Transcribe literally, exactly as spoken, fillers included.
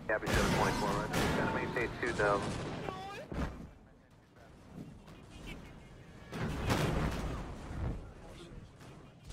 Copy seven twenty-four, right? Gonna maintain two thousand.